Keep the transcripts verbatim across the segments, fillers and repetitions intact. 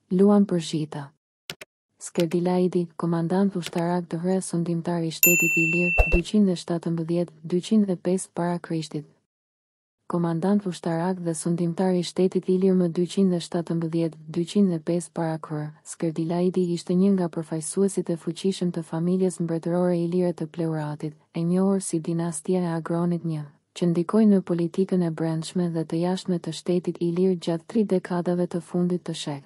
Luan për zhita. Skerdilaidi, komandant ushtarak të hre sundimtar i shtetit ilir, dyqind e shtatëmbëdhjetë dyqind e pesë para Krishtit. Komandant ushtarak dhe sundimtar i shtetit ilir më dyqind e shtatëmbëdhjetë dyqind e pesë para Kr. Skerdilaidi ishte një nga përfaqësuesit e fuqishëm të familjes mbretërore ilire të pleuratit, e njohur si dinastia e Agronit një, që ndikoi në politikën e brendshme dhe të jashtme të shtetit ilir gjatë tri dekadave të fundit të shek.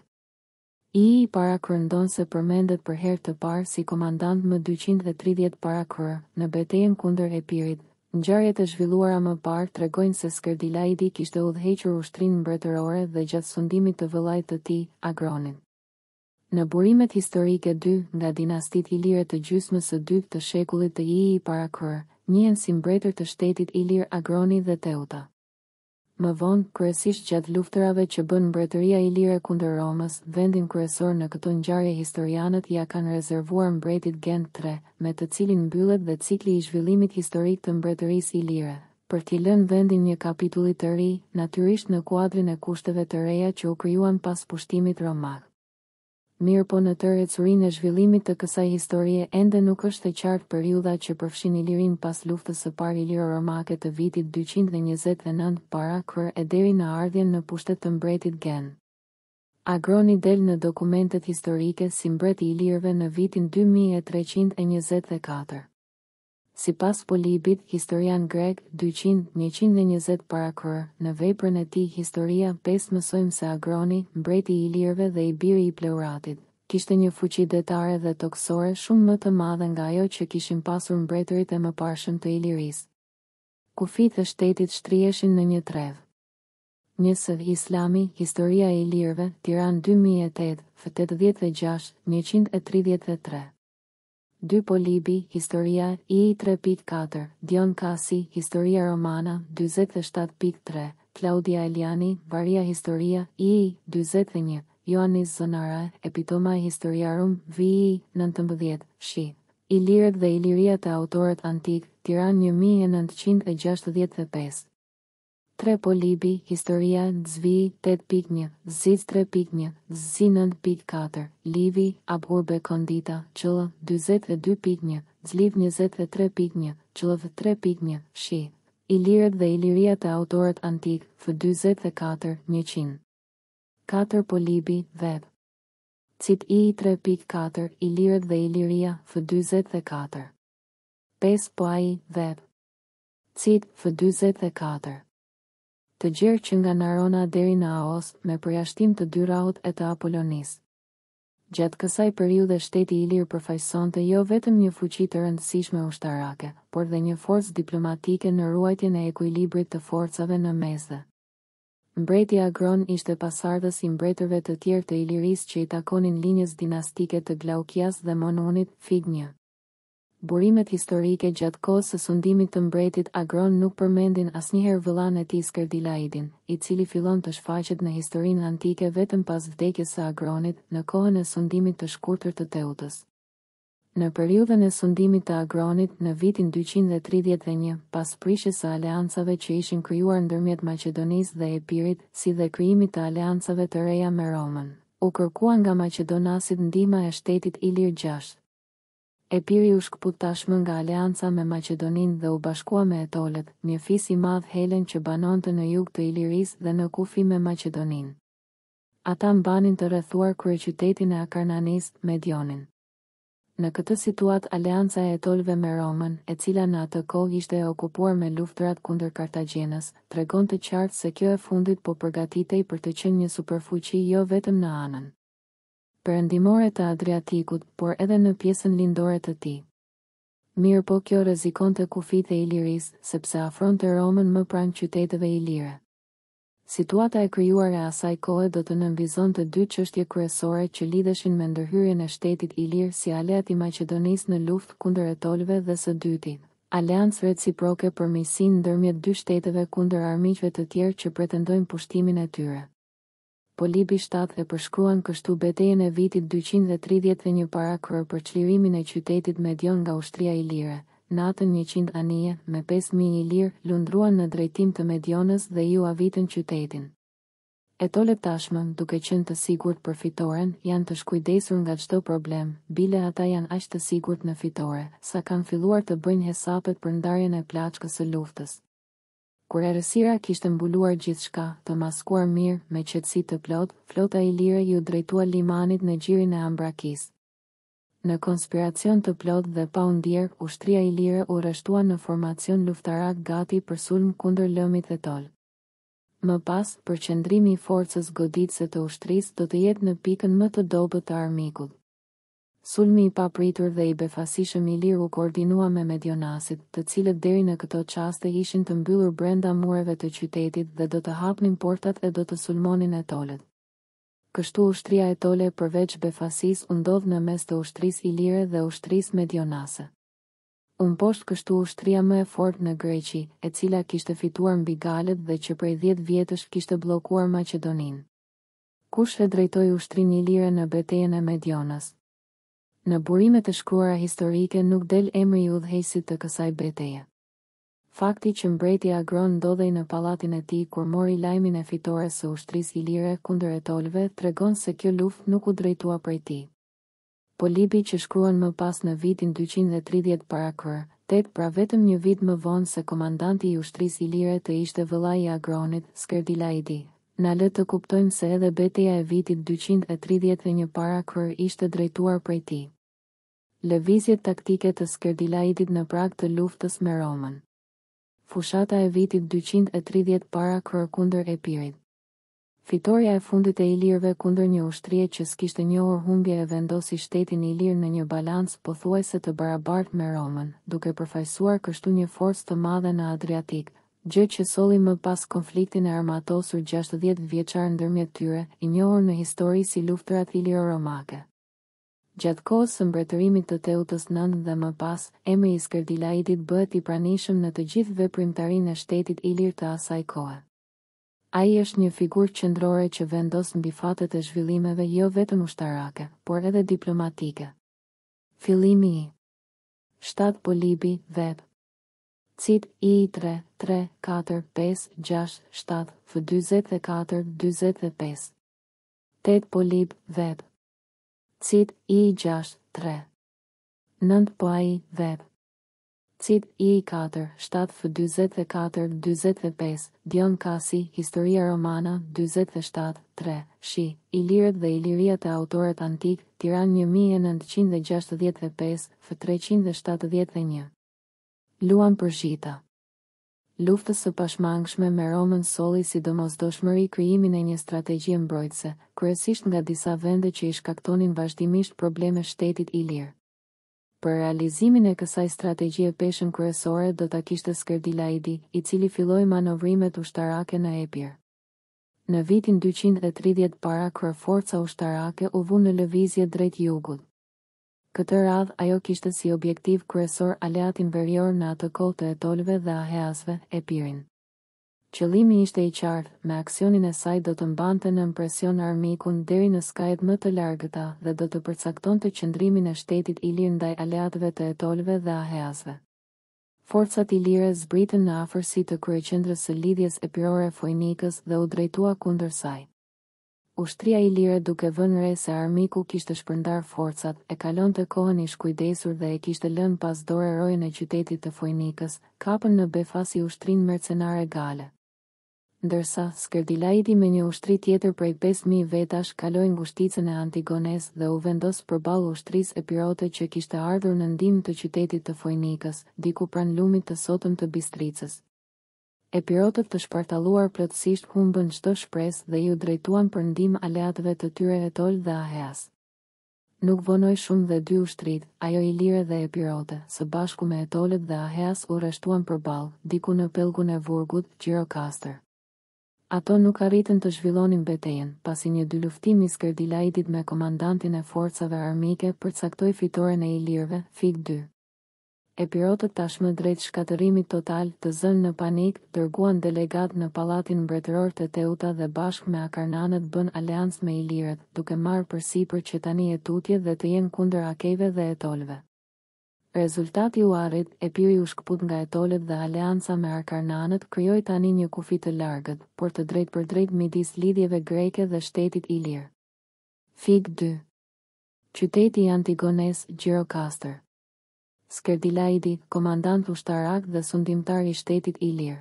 I i para Kr ndonë se përmendet për herë të parë si komandant më dyqind e tridhjetë para Kr, në betejën kundër Epirit. Ngjarjet e zhvilluara më parë tregojnë se Skerdilaidi kishte udhëhequr ushtrinë mbretërore dhe gjatë sundimit të vëllait të tij, Agronin. Në burimet historike dy nga dinastitë ilire të gjysmës së dytë të shekullit të I i para Kr, njihen si mbretër të shtetit ilir Agroni dhe Teuta. Më vonë, kryesisht gjatë luftërave që bën mbretëria ilire kundër Romës, vendin kryesor në këto ngjarje historianët ja kanë rezervuar mbretit Gent tre, me të cilin mbyllet dhe cikli i zhvillimit historik të mbretërisë ilire, për t'i lënë vendin një kapitulli të ri, natyrisht në kuadrin e kushteve të reja që u krijuan pas pushtimit romak. Mirë po në të ecurinë e zhvillimit të kësaj historie ende nuk është e qartë periudha që përfshin Ilirin pas luftës së parë iliro-romake të vitit dyqind e njëzet e nëntë para Kr e deri në ardhjen në pushtet të mbretit Gen. Agroni del në dokumentet historike si mbret i ilirëve në vitin dy mijë e treqind e njëzet e katër. Sipas Polibit, historian grek, dyqind e njëqind e njëzet para Kr, në veprën e tij Historia pesë mësojmë se Agroni, mbreti i ilirëve dhe i biri i pleuratit, kishte një fuqi detare dhe toksore shumë më të madhe nga ajo që kishin pasur mbretërit e mëparshëm të Ilirisë. Kufit e shtetit shtriheshin në një trev. Njësë Islami, Historia e Ilirëve, Tiranë dy mijë e tetë, tetëdhjetë e gjashtë, njëqind e tridhjetë e tre. dy Polibi, Historia, I I tre pikë katër, Dion Kasi, Historia Romana, dyzet e shtatë pikë tre, Claudia Eliani, Varia Historia, I I, dyzet e një, Ioannis Zonara, Epitoma e Historiarum, V I, nëntëmbëdhjetë, shi. Ilirët dhe Iliria të autorët antik, Tiranë një mijë e nëntëqind e gjashtëdhjetë e pesë. tre Polibi, Historia, Zvi, tetë pikë një, Ziz tre pikë një, Zi nëntë pikë katër, Livi, Aburbe Kondita, Qëllë, dyzet e dy pikë një, Zliv njëzet e tre pikë një, Qëllëv tre pikë një, shi. Ilirët dhe Iliria të autorët antik, F dyzet e katër, njëqind. katër Polibi, Veb. Cit I tre pikë katër, Ilirët dhe Iliria, F dyzet e katër. pesë Poai, Veb. Cit, F dyzet e katër. Të gjerë që nga Narona deri në Aos, me përjashtim të dy rahut e të Apolonis. Gjatë kësaj periudhe shteti ilir përfaqësonte jo vetëm një fuqi të rëndësishme ushtarake, por dhe një forcë diplomatike në ruajtjen e ekuilibrit të forcave në mesdhe. Mbreti Agron ishte pasardhës i mbretërve të tjerë të Ilirisë që i takonin linjës dinastike të Glaukias dhe Monunit, Fig një. Burimet historike gjatë kohës së sundimit të mbretit Agron nuk përmendin asnjëherë vëllain e tij Skerdilaidin, i cili fillon të shfaqet në historinë antike vetëm pas vdekjes së Agronit, në kohën e sundimit të shkurtër të Teutës. Në periudhën e sundimit të Agronit, në vitin dyqind e tridhjetë e një, pas prishjes së aleancave që ishin krijuar ndërmjet Maqedonisë dhe Epirit, si dhe krijimit të aleancave të reja me Romën, u kërkua nga Maqedonasit ndihma e shtetit ilir gjashtë. Epiri u shkput tashmë nga aleanca me Maqedoninë dhe u bashkua me Etolet, një fis i madh Helen që banonte në jug të Ilirisë dhe në kufi me Maqedoninë. Ata mbanin të rrethuar kryeqytetin e Akarnanis, Medionin. Në këtë situatë aleanca e Etolëve me Romën, e cila në atë kohë ishte e okupuar me luftërat kundër Kartagjenës, tregonte qartë se kjo e fundit po përgatitej për të qenë një superfuqi jo vetëm në anën perëndimore të Adriatikut, por edhe në pjesën lindore të tij. Mirë po kjo rrezikonte kufijtë e Ilirisë, sepse afronte Romën më pranë qyteteve ilire. Situata e krijuar e asaj kohe do të nënvizonte dy çështje kryesore që lidheshin me ndërhyrjen e shtetit ilir si aleat i Maqedonisë në luftë kundër Etolëve dhe së dyti, aleancë reciproke për miqësinë ndërmjet dy shteteve kundër armiqve të tjerë që pretendojnë pushtimin e tyre. Polibi shtatë e përshkruan kështu betejën e vitit dyqind e tridhjetë e një para Kr për çlirimin e qytetit Medion nga ushtria ilire. Natën njëqind anije, me pesë mijë ilir, lundruan në drejtim të Medionës dhe ju avitën qytetin. Etolet tashmë, duke qenë të sigurt për fitoren, janë të shkujdesur nga çdo problem, bile ata janë aq të sigurt në fitore, sa kanë filluar të bëjnë hesapet për ndarjen e plaçkës së luftës. Kur errësira kishte mbuluar gjithçka, të maskuar mirë, me qetësi të plot, flota ilire ju drejtua limanit në gjirin e Ambrakisë. Në konspiracion të plot dhe pa u ndjer, ushtria ilire u rreshtua në formacion luftarak gati për sulm kundër lëmit dhe tol. Më pas, përqendrimi i forcës goditëse të ushtrisë do të jetë në pikën më të dobët të armikut. Sulmi i papritur dhe i befasishëm ilir u koordinua me medionasit, të cilët deri në këto qaste ishin të mbyllur brenda mureve të qytetit dhe do të hapnin portat e do të sulmonin etolet. Kështu ushtria etole përveç befasis u ndodh në mes të ushtrisë ilire dhe ushtrisë medionase. U mposht kështu ushtria më e fortë në Greqi, e cila kishte fituar mbi Galet dhe që prej dhjetë vjetësh kishte bllokuar Maqedoninë. Kush e drejtoi ushtrinë ilire në betejën e Medionës? Në burimet e shkruara historike nuk del emri i udhëheqësit të kësaj betejë. Fakti që mbreti Agron ndodhej në pallatin e tij kur mori lajmin e fitores së ushtrisë ilire kundër etolëve tregon se kjo luftë nuk u drejtua prej tij. Polibi që shkruan më pas në vitin dyqind e tridhjetë para kër, tet pra vetëm një vit më vonë se komandanti i ushtrisë ilire të ishte vëllai i Agronit, Skerdilaidi, na lë të kuptojmë se edhe betejë e vitit dyqind e tridhjetë e një para kër ishte drejtuar prej tij. Lëvizjet taktike të Skerdilaidit në prag të luftës me Romën. Fushata e vitit dyqind e tridhjetë para kër kundër Epirit. Fitoria e fundit e ilirëve kundër një ushtrie që s'kishte njohur humbje e vendosi shtetin ilir në një balancë pothuajse të barabartë me Romën, duke përfaqësuar kështu një forcë të madhe në Adriatik, gjë që solli më pas konfliktin e armatosur gjashtëdhjetë vjeçar ndërmjet tyre, i njohur në histori si luftërat iliro-romake. Gjatë kohës së mbretërimit të Teutës nënt dhe më pas, emri i Skerdilaidit bëhet i pranishëm në të gjithë veprimtarinë e shtetit ilir të asaj kohe. Ai është një figurë qendrore që vendos mbi fatet e zhvillimeve jo vetëm ushtarake, por edhe diplomatike. Fillimi i shtat Polibi, web. Cit i tre, tre, katër, pesë, gjashtë, shtat, f dyzet e katër, dyzet e pesë. tet Polib, web. Cit i gjashtë, tre. nënt po ai, web. Cit i katër, shtat f dyzet e katër, dyzet e pesë, Dion Kasi, Historia Romana, dyzet e shtat, tre, shi, Ilirët dhe Iliriat e autorët antik, Tiranë një mijë e nëntëqind e gjashtëdhjetë e pesë, f treqind e shtatëdhjetë e një. Luan për Zhita. Luftës së pashmangshme me Romën solli sidomosdoshmëri krijimin e një strategji mbrojtëse, kryesisht nga disa vende që i shkaktonin vazhdimisht probleme shtetit ilir. Për realizimin e kësaj strategjie peshën kryesore do ta kishte Skerdilaidi, i cili filloi manovrimet ushtarake në Epir. Në vitin dyqind e tridhjetë para kër forca ushtarake u vu në lëvizje drejt jugut. Këtë radhë ajo kishte si objektiv kryesor aleatin verior në atë kohë të etolëve dhe aheasve, Epirin. Qëllimi ishte i qartë, me aksionin e saj do të mbante në presion armikun deri në skajet më të largëta dhe do të përcaktonte qëndrimin e shtetit ilir ndaj aleatëve të etolëve dhe aheasve. Forcat ilire zbritën në afërsi të kryeqendrës së lidhjes epirore Foinikës dhe u drejtua kundër saj. Ushtria ilire duke vënë re se armiku kishte shpërndar forcat, e kalonte kohën i shkujdesur dhe e kishte lënë pas dore rojën e qytetit të Foinikës, kapën në befas i ushtrinë mercenare gale. Ndërsa, Skerdilaidi me një ushtri tjetër prej pesë mijë vetash kaloi ngushticën e Antigones dhe u vendos përballë ushtrisë epirote që kishte ardhur në ndihmë të qytetit të Foinikës, diku pranë lumit të sotëm të Bistricës. Epirotët të shpartalluar plotësisht humbën çdo shpresë dhe ju drejtuan për ndihmë aleatëve të tyre etol dhe aheas. Nuk vonoi shumë dhe dy ushtrit, ajo ilire dhe epirote, së bashku me etolet dhe aheas u rreshtuan përballë, diku në pellgun e Vurgut, Gjirokastër. Ato nuk arritën të zhvillonin betejën, pasi një dy luftimi i Skerdilaidit me komandantin e forcave armike përcaktoi fitoren e ilirëve, fik dy. Epirotët tashmë drejt shkatërimit total, të zënë në panik, dërguan delegat në pallatin mbretëror të Teuta dhe bashkë me Akarnanët bën aleancë me ilirët, duke marrë përsipër që tani e tutje dhe të jenë kundër akejve dhe etolëve. Rezultati u arrit, Epiri u shkput nga etolet dhe aleanca me Akarnanët krijoi tani një kufi të largët, por të drejt për drejt midis lidhjeve greke dhe shtetit ilir. Fig dy. Qyteti i Antigones, Gjirokastër. Skerdilaidi, komandant ushtarak dhe sundimtar i shtetit ilir.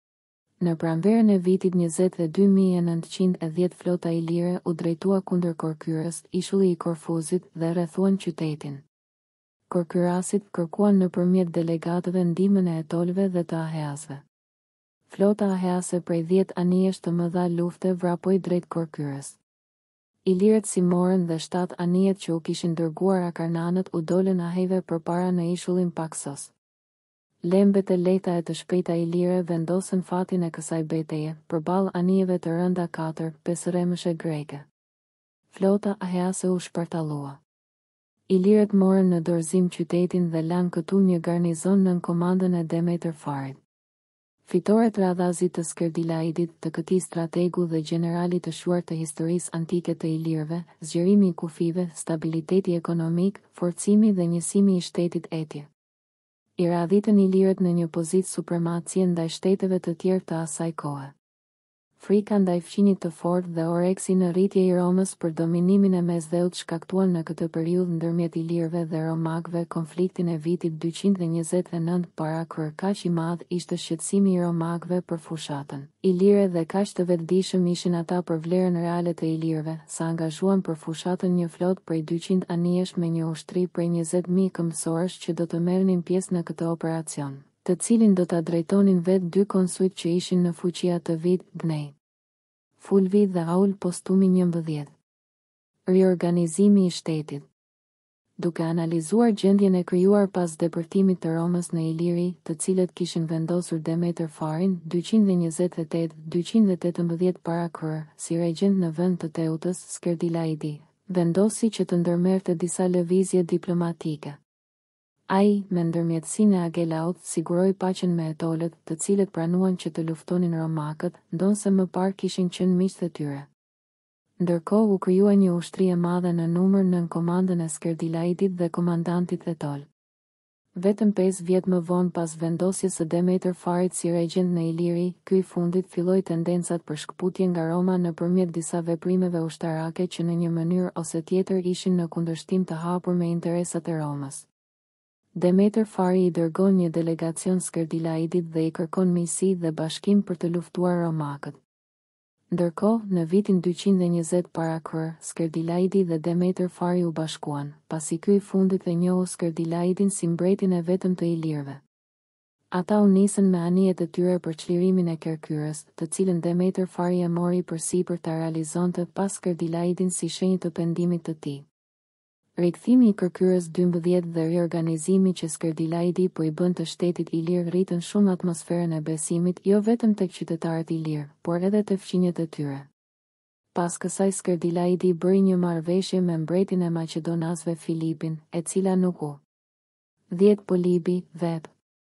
Në pranverën e vitit njëzet dhe dy mijë e nëntëqind e dhjetë flota ilire u drejtua kundër Korkyrës, ishulli i Korfuzit, dhe rrethuan qytetin. Korkyrasit kërkuan nëpërmjet delegatëve ndihmën e etolëve dhe të aheasve. Flota ahease prej dhjetë anijesh të mëdha lufte vrapoi drejt Korkyrës. Ilirët si morën dhe shtatë anijet që u kishin dërguar Akarnanët u dolën ahejve përpara në ishullin Paksos. Lembet e lehta e të shpejta ilire vendosën fatin e kësaj betejë, përballë anijeve të rënda katër, pesëremëshe greke. Flota ahease u shpërtallua. Ilirët morën në dorëzim qytetin dhe lanë këtu një garnizon nën komandën e Demeter Farit. Fitoret radhazit të Skerdilaidit, të këtij strategu dhe generali të shuar të historisë antike të ilirëve, zgjerimi i kufive, stabiliteti ekonomik, forcimi dhe njësimi i shtetit etje. I radhitën ilirët në një pozitë supremacie ndaj shteteve të tjerë të asaj kohe. Frika ndaj fqinjit të fortë dhe oreksi në rritje i Romës për dominimin e mesdheut shkaktuan në këtë periudhë ndërmjet ilirëve dhe romakëve konfliktin e vitit dyqind e njëzet e nëntë para kryer. Kaq i madh ishte shqetësimi i romakëve për fushatën ilire dhe kaq të vetëdijshëm ishin ata për vlerën reale të ilirëve, sa angazhuan për fushatën një flotë prej dyqind anijesh me një ushtri prej njëzet mijë këmbësorësh që do të merrnin pjesë në këtë operacion, të cilin do ta drejtonin vetë dy konsujt që ishin në fuqi atë vit, Gnej. Fulvi dhe Aul postumi njëmbëdhjetë. Riorganizimi i shtetit. Duke analizuar gjendjen e krijuar pas depërtimit të Romës në Iliri, të cilët kishin vendosur Demeter Farin, dyqind e njëzet e tetë dyqind e tetëmbëdhjetë para kryer, si regjent në vend të Teutës, Skerdilaidi, vendosi që të ndërmerrte disa lëvizje diplomatike. Ai, me ndërmjetësinë e Agelaut, siguroi paqen me etolët, të cilët pranuan që të luftonin romakët, ndonse më parë kishin qenë miqtë e tyre. Ndërkohë u krijua një ushtri e madhe në numër nën komandën e Skerdilaidit dhe komandantit etol. Vetëm pesë vjet më vonë pas vendosjes së Demeter Farit si regjent në Iliri, ky i fundit filloi tendencat për shkputje nga Roma nëpërmjet disa veprimeve ushtarake që në një mënyrë ose tjetër ishin në kundërshtim të hapur me interesat e Romës. Demeter Fari i dërgon një delegacion Skerdilaidit dhe i kërkon miqësi dhe bashkim për të luftuar romakët. Ndërkohë, në vitin dyqind e njëzet para kryer, Skerdilaidi dhe Demeter Fari u bashkuan, pasi ky i fundit e njohu Skerdilaidin si mbretin e vetëm të ilirëve. Ata u nisën me anijet e tyre për çlirimin e Kerkyrës, të cilën Demeter Fari e mori përsipër ta realizonte pas Skerdilaidin si shenjë të pendimit të tij. Rikthimi i Kërkyrës dymbëdhjetë dhe riorganizimi që Skerdilaidi po i bën të shtetit ilir rritën shumë atmosferën e besimit jo vetëm tek qytetarët ilir, por edhe te fqinjet e tyre. Pas kësaj Skerdilaidi bëri një marrëveshje me mbretin e Maqedonasve Filipin, e cila nuk u dhjetë Polibi, Vep.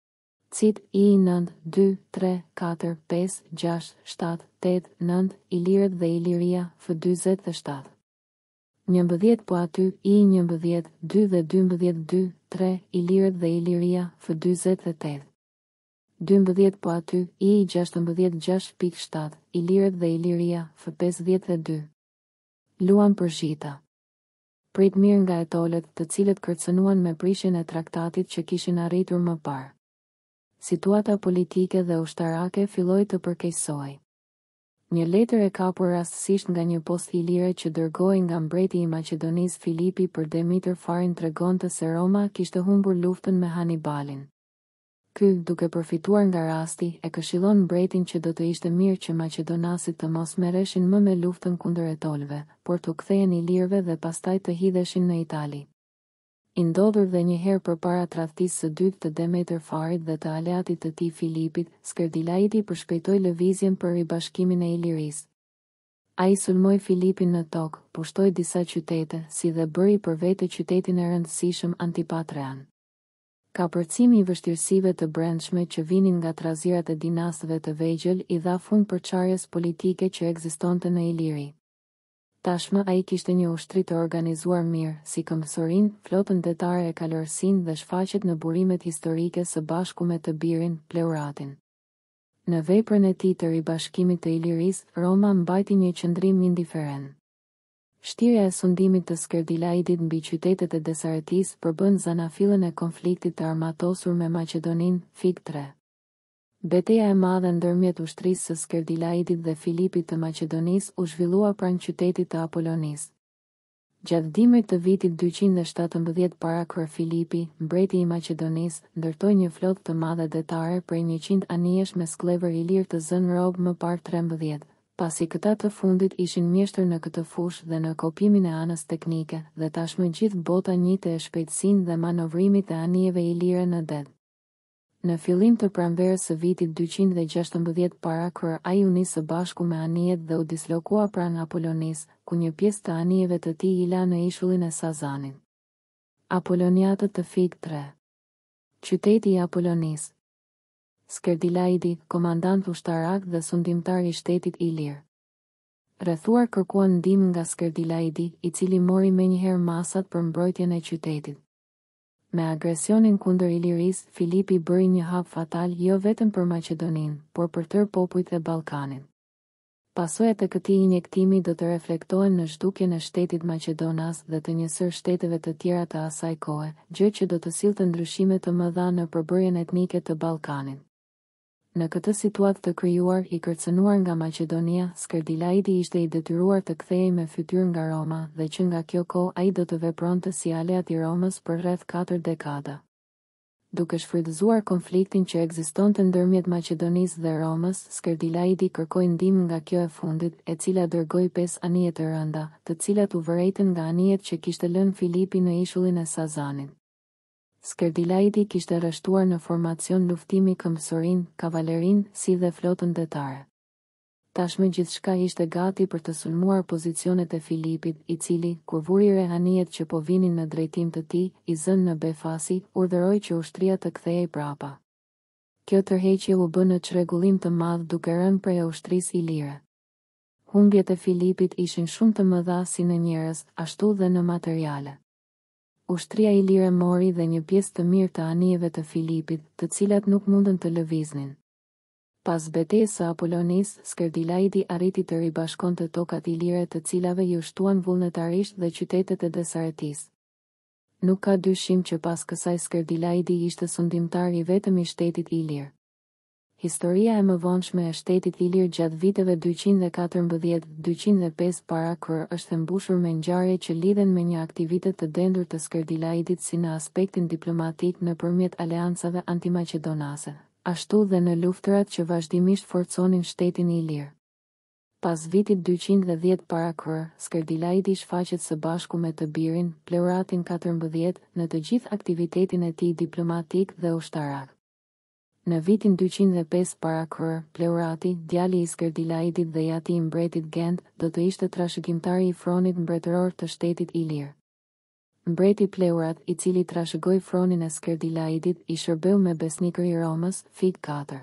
Cit I nëntë, dy, tre, katër, pesë, gjashtë, shtatë, tetë, nëntë, Ilirët dhe Iliria, F dyzet e shtatë. njëmbëdhjetë po aty, I njëmbëdhjetë, dy dhe dymbëdhjetë dy, tre, Ilirët dhe Iliria, F dyzet e tetë. dymbëdhjetë po aty, I gjashtëmbëdhjetë gjashtë pikë shtatë, Ilirët dhe Iliria, F pesëdhjetë e dy. Luan për zhita. Prit mirë nga etolët, të cilët kërcënuan me prishjen e traktatit që kishin arritur më parë. Situata politike dhe ushtarake filloi të përkeqësohej. Një letër e kapur rastësisht nga një post ilire që dërgohej nga mbreti I Maqedonisë Filipi për Demeter Farin tregonte se Roma kishte humbur luftën me Hanibalin. Ky, duke përfituar nga rasti, e këshillon mbretin që do të ishte mirë që Maqedonasit të mos merreshin më me luftën kundër etolëve, por të kthehen ilirëve dhe pastaj të hidheshin në Itali. I ndodhur dhe një herë përpara tradhtisë së dytë të Demeter Farit dhe të aleatit të tij Filipit, Skerdilaidi përshpejtoi lëvizjen për ribashkimin e Ilirisë. Ai sulmoi Filipin në tokë, pushtoi disa qytete, si dhe bëri për vete qytetin e rëndësishëm Antipatrean. Kapërcimi I vështirësive të brendshme që vinin nga trazirat e dinastëve të vegjël I dha fund përçarjes politike që ekzistonte në Iliri. Tashmë ai kishte një ushtri të organizuar mirë, si këmbësorin, flotën detare e kalorësinë dhe shfaqet në burimet historike së bashku me të birin, pleuratin. Në veprën e tij të ribashkimit të Ilirisë, Roma mbajti një qëndrim indiferent. Shtirja e sundimit të Skerdilaidit mbi qytetet e Desaretisë përbën zanafillën e konfliktit të armatosur me Maqedoninë, fik tre. Betejë e madhe ndërmjet ushtrisë së Skerdilaidit dhe Filipit të Maqedonisë u zhvillua pranë qytetit të Apolonisë. Gjatë dimrit të vitit dyqind e shtatëmbëdhjetë para krye Filipi, mbreti i Maqedonisë, ndërtoi një flotë të madhe detare prej njëqind anijesh me skllëvër ilir të zënë robë më parë trembëdhjetë. Pasi këta të fundit ishin mjeshtër në këtë fushë dhe në kopimin e anës teknike, dhe tashmë gjithë bota njihte e shpejtësinë dhe manovrimit e anijeve ilire në det. Në fillim të pranverës së vitit dyqind e gjashtëmbëdhjetë para krye ai u nis së bashku me anijet dhe u dislokua pranë Apolonisë, ku një pjesë të anijeve të tij i la në ishullin e Sazanit. Apoloniatët të fik tre. Qyteti i Apolonisë. Skerdilaidi, komandant ushtarak dhe sundimtar i shtetit ilir. Rrethuar kërkuan ndihmë nga Skerdilaidi, i cili mori menjëherë masat për mbrojtjen e qytetit. Me agresionin kundër Ilirisë, Filipi bëri një hap fatal jo vetëm për Maqedoninë, por për tërë popujt e Ballkanit. Pasojat e këtij injektimi do të reflektohen në zhdukjen e shtetit maqedonas dhe të njësër shteteve të tjera të asaj kohe, gjë që do të sillte ndryshime të mëdha në përbërjen etnike të Ballkanit. Në këtë situatë të krijuar i kërcënuar nga Maqedonia, Skerdilaidi ishte i detyruar të kthehej me fytyrë nga Roma dhe që nga kjo kohë ai do të vepronte si aleat i Romës për rreth katër dekada. Duke shfrytëzuar konfliktin që ekzistonte ndërmjet Maqedonisë dhe Romës, Skerdilaidi kërkoi ndihmë nga kjo e fundit, e cila dërgoi pesë anije të rënda, të cilat u vërejtën nga anijet që kishte lënë Filipi në ishullin e Sazanit. Skerdilaidi kishte rreshtuar në formacion luftimi këmbësorin, kavalerin, si dhe flotën detare. Tashmë gjithçka ishte gati për të sulmuar pozicionet e Filipit, i cili, kur vuri re anijet që po vinin në drejtim të tij, i zënë në befasi, urdhëroi që ushtria të kthehej prapa. Kjo tërheqje u bë në çrregullim të madh duke rënë prej ushtrisë ilire. Humbjet e Filipit ishin shumë të mëdha si në njerëz, ashtu dhe në materiale. Ushtria ilire mori dhe një pjesë të mirë të anijeve të Filipit, të cilat nuk mundën të lëviznin. Pas betejës së Apolonisë, Skerdilaidi arriti të ribashkonte tokat ilire të cilave i ushtuan vullnetarisht dhe qytetet e Desaretisë. Nuk ka dyshim që pas kësaj Skerdilaidi ishte sundimtar i vetëm i shtetit ilir. Historia e mëvonshme e shtetit ilir gjatë viteve dyqind e katërmbëdhjetë deri në dyqind e pesë para krye është e mbushur me ngjarje që lidhen me një aktivitet të dendur të Skerdilaidit si në aspektin diplomatik nëpërmjet aleancave antimaqedonase, ashtu dhe në luftërat që vazhdimisht forconin shtetin ilir. Pas vitit dyqind e dhjetë para krye, Skerdilaidi shfaqet së bashku me të birin, pleuratin katërmbëdhjetë, në të gjithë aktivitetin e tij diplomatik dhe ushtarak. Në vitin dyqind e pesë para krye, Pleurati, djali i Skerdilaidit dhe i atij i mbretit Gent, do të ishte trashëgimtari i fronit mbretëror të shtetit ilir. Mbreti Pleurat, i cili trashëgoi fronin e Skerdilaidit, i shërbeu me besnikër i Romës, fik katër.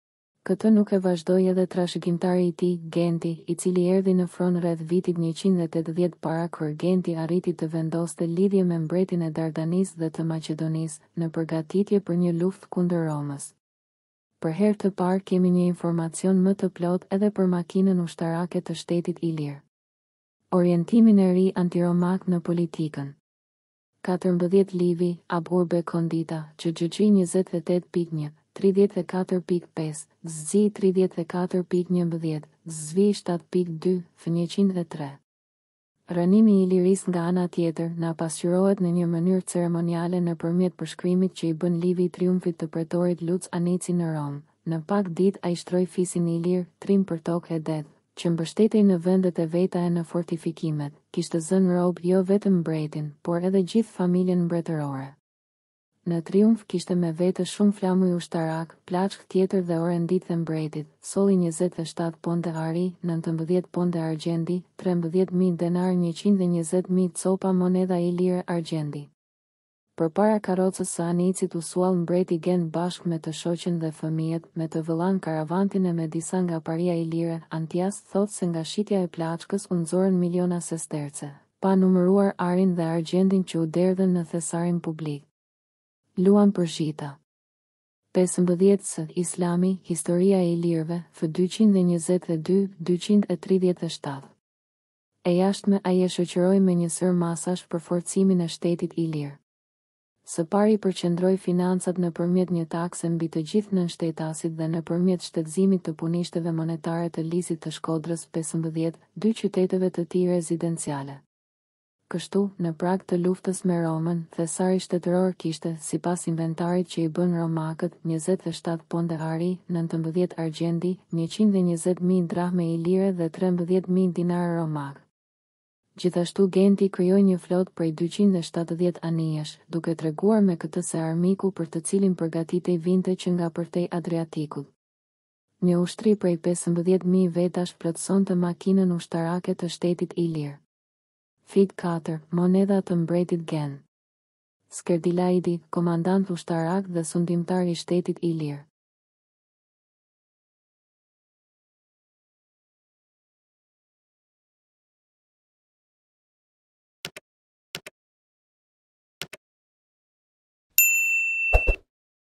Këtë nuk e vazhdoi edhe trashëgimtari i tij, Genti, i cili erdhi në fron rreth vitit njëqind e tetëdhjetë para krye. Genti arriti të vendoste lidhje me mbretin e Dardanisë dhe të Maqedonisë, në përgatitje për një luftë kundër Romës. Për herë të parë kemi një informacion më të plot edhe për makinën ushtarake të shtetit ilir. Orientimin e ri antiromak në politikën. katërmbëdhjetë Livi, Aburbe Kondita, G G G njëzet e tetë pikë një, tridhjetë e katër pikë pesë, Z Z tridhjetë e katër pikë njëmbëdhjetë, Z V shtatë pikë dy, F njëqind e tre. Rënimi i Iliris nga ana tjetër na pasqyrohet në një mënyrë ceremoniale nëpërmjet përshkrimit që i bën Livi i triumfit të pretorit Luc Anici në Rom. Në pak ditë ai shtroi fisin e Ilir, trim për tokë e det, që mbështetej në vendet e veta e në fortifikimet, kishte zënë rob jo vetëm mbretin, por edhe gjithë familjen mbretërore. Në triumf kishte me vete shumë flamuj ushtarak, plaçk tjetër dhe orendit dhe mbretit, solli njëzet e shtatë ponde ari, nëntëmbëdhjetë ponde argjendi, trembëdhjetë mijë denar, njëqind e njëzet mijë copa monedha ilire argjendi. Përpara karrocës së Anicit u suall mbreti Gen bashkë me të shoqen dhe fëmijët, me të vëllan karavantin e me disa nga paria ilire. Antias thot se nga shitja e plaçkës u nxorën miliona sesterce, pa numëruar arin dhe argjendin që u derdhën në thesarin publik. Luan për shita. pesëmbëdhjetë së Islami, historia e ilirëve, F dyqind e njëzet e dy dyqind e tridhjetë e shtatë. E jashtme ai e shoqëroi me një sër masash për forcimin e shtetit ilir. Së pari përqendroi financat nëpërmjet një takse mbi të gjithë nënshtetasit dhe nëpërmjet shtetëzimit të punishteve monetare të lisit të Shkodrës pesëmbëdhjetë, dy qyteteve të tij rezidenciale. Kështu, në prag të luftës me Romën, thesari shtetëror kishte, sipas inventarit që i bën romakët, njëzet e shtatë ponde ari, nëntëmbëdhjetë argjendi, njëqind e njëzet mijë drahme ilire dhe trembëdhjetë mijë dinare romak. Gjithashtu Genti krijoi një flotë prej dyqind e shtatëdhjetë anijesh, duke treguar me këtë se armiku për të cilin përgatitej vinte që nga përtej Adriatikut. Një ushtri prej pesëmbëdhjetë mijë vetash plotësonte makinën ushtarake të shtetit ilir. Fik katër. Monedha të mbretit Gen. Skerdilaidi, komandant ushtarak dhe sundimtar i shtetit ilir.